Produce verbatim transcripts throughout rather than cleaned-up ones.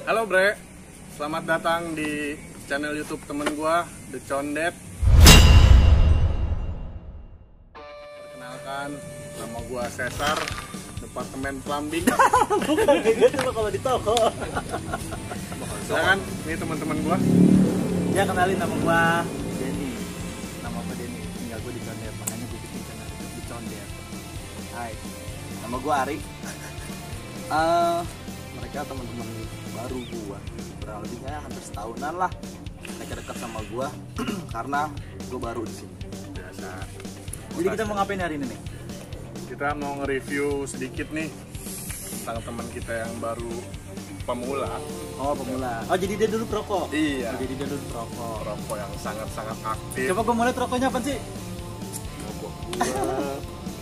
Halo Bre, selamat datang di channel YouTube temen gua, The Condet. Perkenalkan, nama gua Cesar, Departemen Plumbing. Bukan kayak gitu kalau di toko. Silakan, ini teman-teman gua. Ya kenalin, nama gua Denny. Nama gua Denny, tinggal gua di Condet, makanya gua bikin channel di Condet. Hai, nama gua Ari. Uh, mereka teman-teman baru gua, kurang lebihnya hampir setahunan lah. Mereka dekat sama gua karena gua baru di sini. Biasa. Jadi kita mau ngapain hari ini nih? Kita mau nge-review sedikit nih tentang teman kita yang baru pemula. Oh, pemula. Oh, jadi dia dulu perokok. Iya. Oh, jadi dia dulu perokok. Perokok yang sangat-sangat aktif. Coba gua mau lihat rokoknya apa sih? Rokok gua.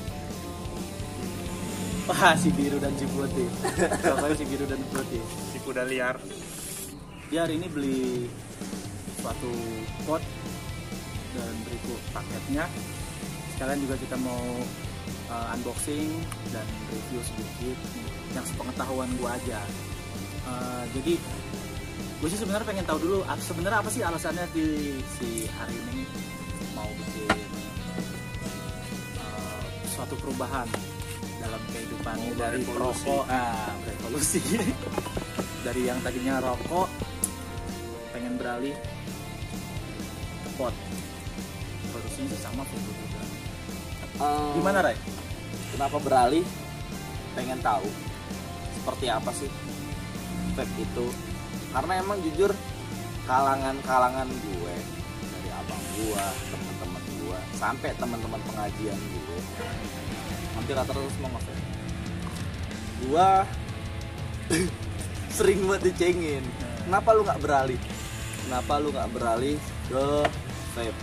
Wah, si biru dan si putih. Rokoknya si biru dan putih. Si kuda liar. Dia hari ini beli suatu pot dan berikut paketnya. Sekalian juga kita mau uh, unboxing dan review sedikit yang sepengetahuan gua aja. Uh, jadi gue sih sebenarnya pengen tahu dulu sebenarnya apa sih alasannya di si hari ini mau bikin uh, suatu perubahan dalam kehidupan Oh, dari revolusi. perokok, ah, revolusi dari yang tadinya rokok pengen beralih ke pot. Revolusinya sih sama pun juga. Uh, Gimana, Ray? Kenapa beralih? Pengen tahu seperti apa sih vape itu? Karena emang jujur kalangan-kalangan gue, dari abang gua, teman-teman gua, sampai teman-teman pengajian gue, hampir rata-rata semua nge-vape. Gua sering buat dicengin. Kenapa lu nggak beralih? Kenapa lu nggak beralih ke vape?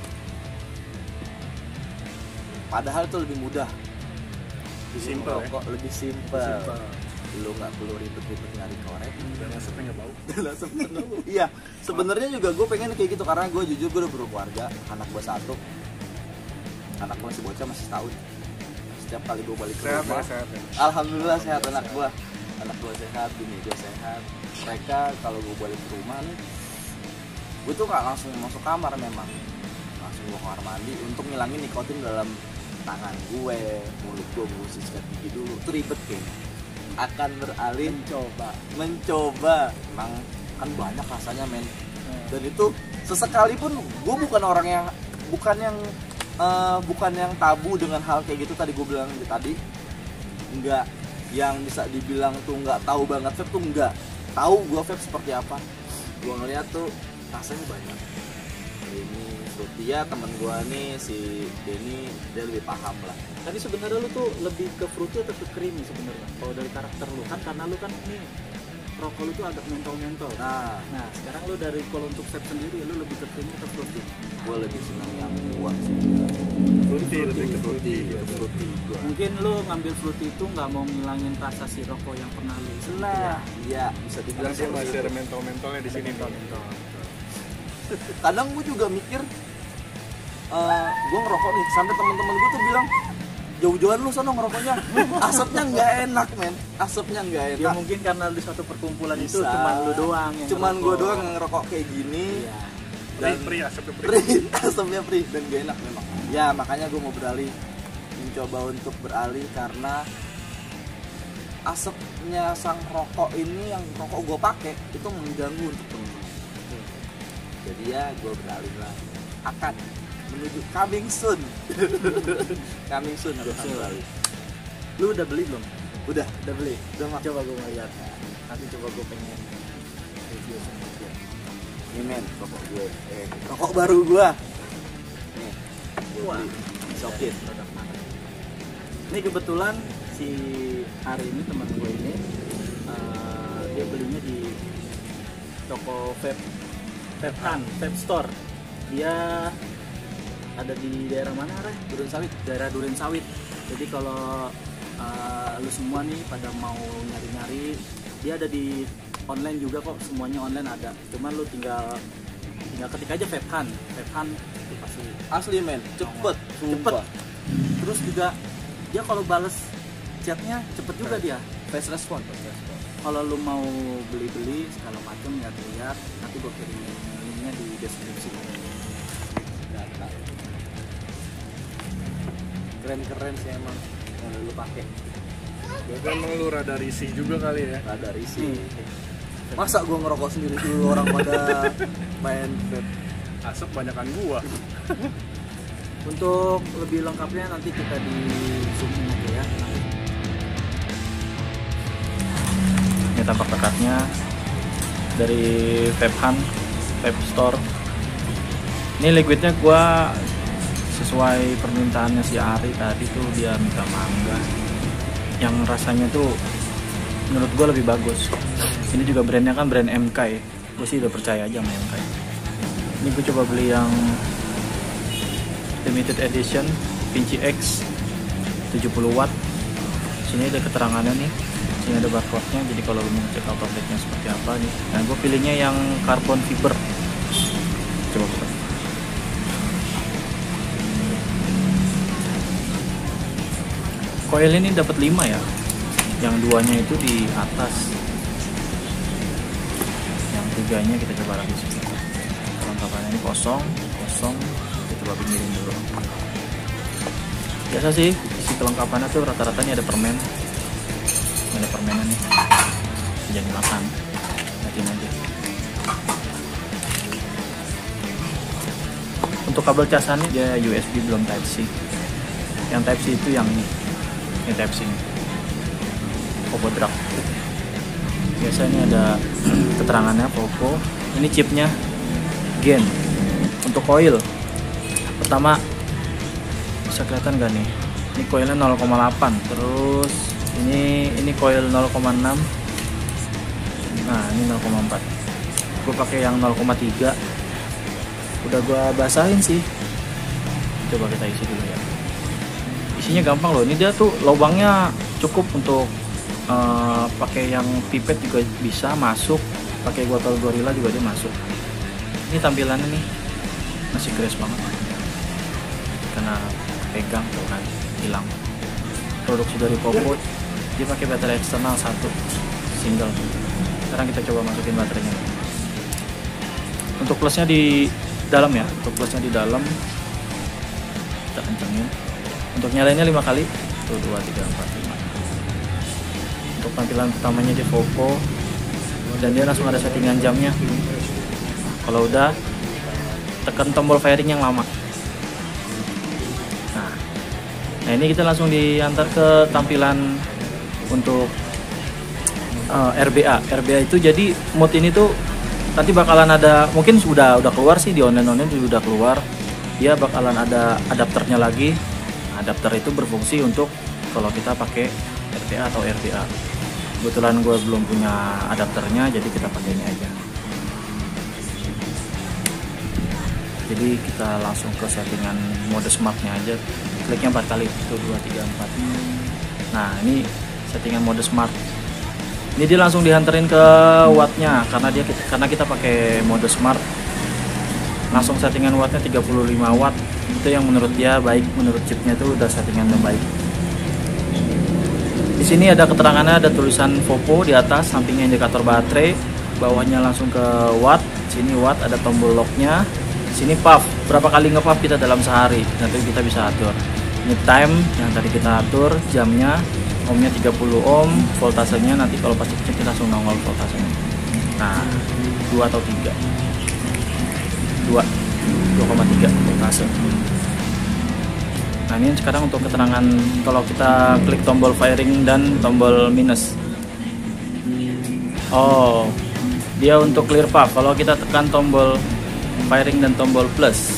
Padahal itu lebih mudah, Lebih simple ya? kok lebih simple. Simple. Lu nggak perlu ribet-ribet nyari korek. Dan asapnya nggak bau. Iya, sebenarnya juga gue pengen kayak gitu karena gue jujur gue udah berkeluarga, anak gue satu, anak gue masih bocah masih setahun. Setiap kali gue balik ke Sehat rumah, ya, sehat ya. alhamdulillah sehat anak gue, anak gue sehat, bini gue sehat. Mereka kalau gue balik ke rumah nih, gue tuh nggak langsung masuk kamar memang, langsung gue kamar mandi untuk ngilangin nikotin dalam tangan gue, mulut gue, gue sikat gigi dulu, itu ribet kayaknya. Akan beralih Mencoba. mencoba, emang kan banyak rasanya men. Dan itu sesekali pun gue bukan orang yang bukan yang uh, bukan yang tabu dengan hal kayak gitu tadi gue bilang tadi, enggak yang bisa dibilang tuh nggak tahu banget vape tuh enggak tahu gue vape seperti apa. Gue ngeliat tuh rasanya banyak. Ini Fruity ya temen gue nih si Denny, dia lebih paham lah. Tapi sebenarnya lu tuh lebih ke fruity atau ke creamy sebenarnya? Kalau dari karakter lu kan karena lu kan nih rokok lu tuh agak mentol-mentol. Nah, Nah, sekarang lu dari kalau untuk vape sendiri lu lebih ke creamy atau fruity? gue lebih senang yang kuat sih. Fruity, lebih ke fruity. Fruity gua. Mungkin lu ngambil fruity itu nggak mau ngilangin rasa si rokok yang pernah lu isi. Nah, iya bisa Karena dibilang dia seperti masih itu. ada mentol-mentolnya di sini. mentol-mentol. Kadang gue juga mikir, uh, gue ngerokok nih, sampai teman-teman gue tuh bilang jauh-jauhan lu sana ngerokoknya, asapnya nggak enak men, asapnya nggak Ya enak. mungkin karena di suatu perkumpulan itu Bisa. cuman lu doang yang Cuman gue ngerokok. doang yang ngerokok kayak gini, Iya. dan Pri, pri, asapnya pri. pri, asapnya pri dan gak enak memang. Ya makanya gue mau beralih, mencoba untuk beralih karena asapnya sang rokok ini yang rokok gue pakai itu mengganggu untuk temen. Jadi ya gue beralih lah, akan menuju coming soon. Coming soon gue akan beralih. Lu udah beli belum? Udah, Udah beli. udah mak. Coba gue mau lihat. Nanti coba gue pengen review sama dia. Ini men, rokok gue, eh, rokok baru gue. Nih, gue Wah. beli, sokin. Produk mana? Ini kebetulan si hari ini teman gue ini uh, dia belinya di toko vape vape Hunt, vape store. Dia ada di daerah mana, Re? Duren Sawit. Daerah Duren Sawit. Jadi kalau uh, lu semua nih pada mau nyari-nyari, dia ada di online juga kok, semuanya online ada. Cuman lu tinggal tinggal ketik aja vape Hunt, vape Hunt itu pasti Asli men, cepet, cepet. sumpah. Terus juga dia kalau bales catnya cepet juga dia. Fast response. Kalau lu mau beli-beli segala macam ya lihat, nanti gue kirim linknya di deskripsi. Keren-keren sih emang kalau lu pakai. Berarti emang lu rada risih juga kali ya. Rada risih. Masa gua ngerokok sendiri dulu orang pada main vape. Asap banyakan gua. Untuk lebih lengkapnya nanti kita di zoom in aja ya. Ini tampak dekatnya dari Vape Hunt, Vape Store. Ini liquidnya gua sesuai permintaannya si Ari tadi tuh, dia minta mangga yang rasanya tuh menurut gue lebih bagus. Ini juga brandnya kan brand M K ya, gue sih udah percaya aja sama M K. Ini gue coba beli yang limited edition Vinci X tujuh puluh watt. Sini ada keterangannya nih, sini ada barcode-nya, jadi kalau mau cek out of date-nya seperti apa nih. Nah gue pilihnya yang carbon fiber. Coba buka. Coil ini dapat lima ya, yang duanya itu di atas, yang tiganya kita coba lagi sih. Kelengkapannya ini kosong, kosong, kita coba pinggirin dulu. Biasa sih, isi kelengkapannya tuh rata-rata ini ada permen, ada permennya nih, jangan dimakan, liatin aja. Untuk kabel casannya dia U S B belum Type C, yang Type C itu yang ini. Ini Type C ini Popo Drag. Biasanya ada keterangannya Popo. Ini chipnya Gen. Untuk coil pertama bisa kelihatan gak nih, ini coilnya nol koma delapan, terus ini ini coil nol koma enam, nah ini nol koma empat. Gue pakai yang nol koma tiga, udah gue basahin sih. Coba kita isi dulu ya. Isinya gampang loh, ini dia tuh lubangnya cukup untuk uh, pakai yang pipet juga bisa masuk, pakai botol Gorilla juga dia masuk. Ini tampilannya nih masih crash banget karena pegang tuh kan hilang. Produksi dari Popo, dia pakai baterai eksternal satu single. Sekarang kita coba masukin baterainya. Untuk plusnya di dalam ya, untuk plusnya di dalam kita kencengin. Untuk nyalainnya lima kali, tuh dua, tiga, empat, lima. Untuk tampilan pertamanya di Popo, dan dia langsung ada settingan jamnya. Kalau udah, tekan tombol firing yang lama. Nah, nah ini kita langsung diantar ke tampilan untuk uh, R B A. R B A itu jadi mode ini tuh nanti bakalan ada, mungkin sudah udah keluar sih di online-online juga udah keluar. Dia bakalan ada adapternya lagi. Adapter itu berfungsi untuk kalau kita pakai R T A atau R B A. Kebetulan gue belum punya adapternya, jadi kita pakai ini aja. Jadi kita langsung ke settingan mode smartnya aja. Kliknya empat kali, itu dua, tiga, empat. Nah ini settingan mode smart. Ini dia langsung dihanterin ke wattnya karena dia karena kita pakai mode smart. Langsung settingan wattnya tiga puluh lima watt. Itu yang menurut dia baik, menurut chipnya itu udah settingan yang baik. Di sini ada keterangannya, ada tulisan Popo di atas, sampingnya indikator baterai, bawahnya langsung ke watt. Sini watt, ada tombol locknya. Sini puff, berapa kali nge-puff kita dalam sehari, nanti kita bisa atur. Ini time yang tadi kita atur, jamnya, ohmnya tiga puluh ohm, voltasenya nanti kalau pas cek kita langsung nongol voltasenya. Nah, dua atau tiga, dua, dua koma tiga voltase. Nah ini sekarang untuk keterangan kalau kita klik tombol firing dan tombol minus. Oh, dia untuk clear puff. Kalau kita tekan tombol firing dan tombol plus,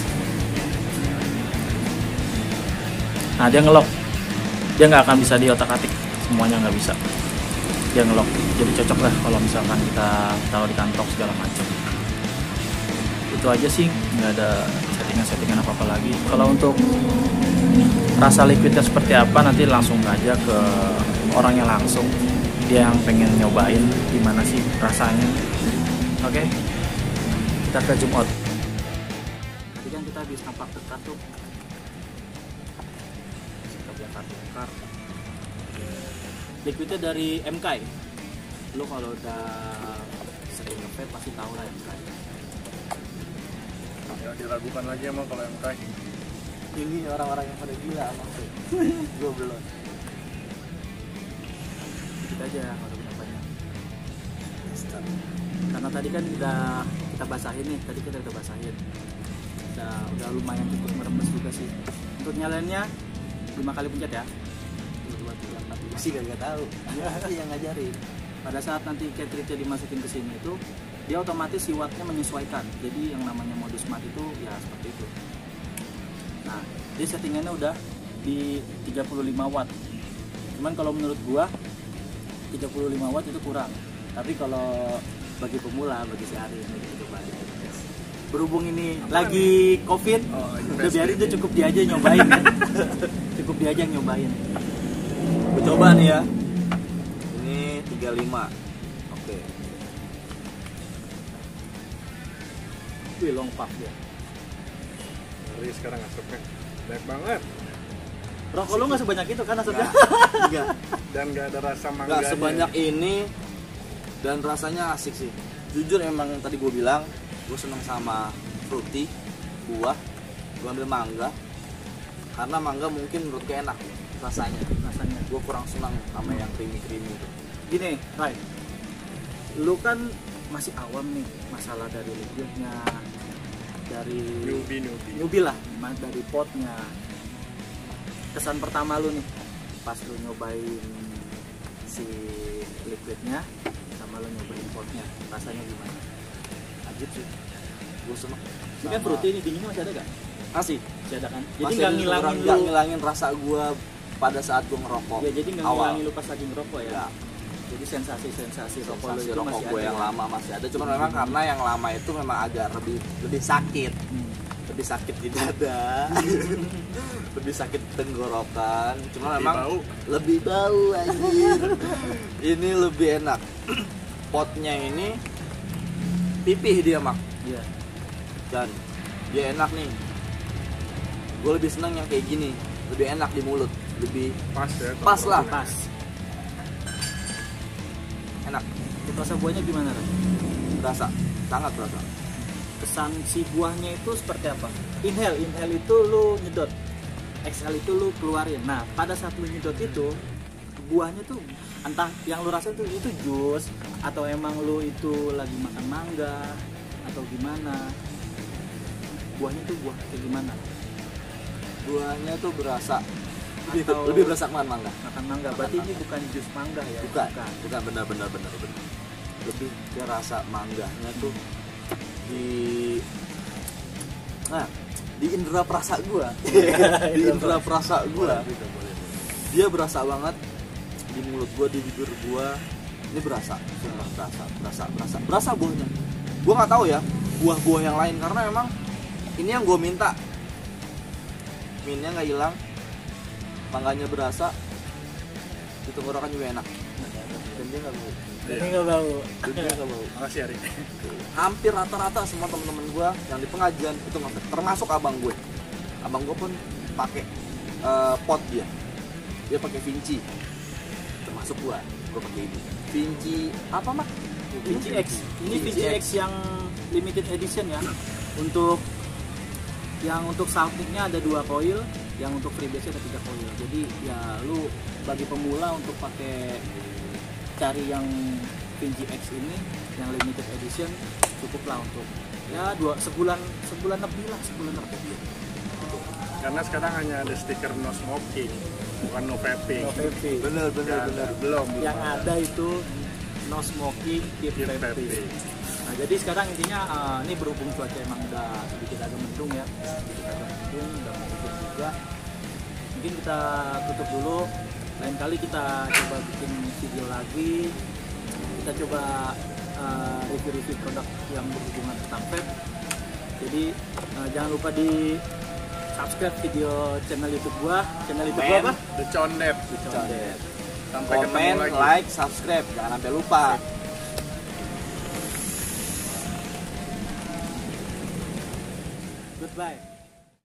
nah dia ngelock. Dia nggak akan bisa diotak-atik, semuanya nggak bisa. Dia ngelock. Jadi cocok lah kalau misalkan kita taruh di kantong segala macam. Itu aja sih, nggak ada settingan-settingan apa-apa lagi. Kalau untuk rasa liquidnya seperti apa nanti langsung aja ke orangnya langsung, dia yang pengen nyobain gimana sih rasanya. Oke, okay? Kita ke zoom out. Tadi kan kita habis nampak dekat tuh, kita bongkar-bongkar. liquidnya dari M K. Lo kalau udah sering nge-vape pasti tahu lah M K. Ya diragukan lagi emang kalau M K. Ini orang-orang yang pada gila sama tuh. Gue belum. Dikit aja kalau udah banyak. Karena tadi kan udah kita basahin nih, tadi kita udah basahin. Udah, udah lumayan cukup meremes juga sih. Untuk nyalainnya lima kali pencet ya. Dua tiga empat lima sih gak tahu. Dia yang ngajarin. Pada saat nanti cartridge-nya dimasukin ke sini itu, dia otomatis si wattnya menyesuaikan. Jadi yang namanya mode smart itu ya seperti itu. Nah, dia settingannya udah di tiga puluh lima watt. Cuman kalau menurut gua tiga puluh lima watt itu kurang. Tapi kalau bagi pemula, bagi si Ari ini kita coba aja. Berhubung ini lagi Covid, Oh, lagi udah biarin dia cukup dia aja nyobain ya. Cukup dia aja yang nyobain. Gue coba nih ya. Ini tiga puluh lima. Oke. Wih, long puff dia. Ngeri sekarang asapnya. Banyak banget. Rokok lu nggak sebanyak itu kan asapnya? Enggak. Dan gak ada rasa Enggak mangganya. sebanyak ini dan rasanya asik sih. Jujur emang tadi gue bilang gue seneng sama fruity, buah. Gue ambil mangga karena mangga mungkin menurut gue enak rasanya. Rasanya. Gue kurang senang sama yang creamy-creamy itu. Gini, Rai, lu kan masih awam nih masalah dari liquidnya, dari Newbie, newbie. newbie lah, ma- dari potnya. Kesan pertama lu nih pas lu nyobain si liquidnya sama lu nyobain potnya, rasanya gimana? Ajib sih. Gue seneng. Ini kan fruity ini dinginnya masih ada gak? Masih. Masih ada kan? Jadi Masih nggak ada ngilangin kurang- lu. nggak ngilangin rasa gue pada saat gue ngerokok. Ya jadi nggak awal. ngilangin lu pas lagi ngerokok ya. Nggak. Jadi sensasi-sensasi rokok lu Sensasi itu rokok masih gue ada. yang ya? lama masih ada. Cuma memang karena yang lama itu memang agak lebih lebih sakit. Hmm. Lebih sakit di dada. Lebih sakit tenggorokan. Cuma Lebih memang bau. lebih bau anjir. Ini lebih enak. Potnya ini pipih dia mak. Iya. Dan dia enak nih. Gue lebih seneng yang kayak gini. Lebih enak di mulut. Lebih Pas ya. Pas lah. Pas. enak. Untuk rasa buahnya gimana, Rai? Berasa. Sangat berasa. Kesan si buahnya itu seperti apa? Inhale, inhale itu lu nyedot, exhale itu lu keluarin. Nah, pada saat lu nyedot itu, buahnya tuh entah yang lu rasa itu itu jus atau emang lu itu lagi makan mangga atau gimana? Buahnya tuh buah kayak gimana? Buahnya tuh berasa lebih, Atau- lebih berasa makan mangga. Makan mangga. Berarti ini bukan jus mangga ya? Bukan, bukan benar benar benar benar. Lebih ke rasa mangganya tuh di nah di indera perasa gua. Di indera perasa gua. Dia berasa banget di mulut gua, di bibir gua. Ini berasa, sumpah berasa, berasa, berasa, berasa buahnya. Gua nggak tahu ya buah-buah yang lain karena emang ini yang gua minta. Minnya nggak hilang, mangganya berasa, di tenggorokan juga enak. Dan dia nggak bau. Ini nggak bau. Dan dia nggak bau. Makasih Ari. Hampir rata-rata semua temen-temen gue yang di pengajian itu nggak, termasuk abang gue. Abang gue pun pakai eh, pot dia. Dia pakai Vinci. Termasuk gue, gue pakai ini. Vinci apa mak? Vinci X. Ini Vinci X yang limited edition ya. Untuk yang untuk soundtracknya ada dua coil, yang untuk freebase ada tiga coil. Jadi ya lu bagi pemula untuk pakai cari yang Vinci X ini yang limited edition cukup lah untuk ya dua sebulan sebulan lebih lah sebulan lebih. Karena sekarang hanya ada stiker no smoking, bukan no vaping. No vaping. Bener bener Nggak bener. ada. Belum. belum Yang ada itu no smoking, keep Keep vaping. vaping. Nah jadi sekarang intinya uh, ini berhubung cuaca emang udah sedikit agak mendung ya, sedikit agak mendung, udah mau hujan juga. Mungkin kita tutup dulu. Lain kali kita coba bikin video lagi. Kita coba uh, review-review produk yang berhubungan tentang vape. Jadi uh, jangan lupa di subscribe video channel YouTube gua. Channel YouTube gua apa? The Condet. Condet. Sampai ketemu Komen, lagi. like, subscribe, jangan sampai lupa. Goodbye.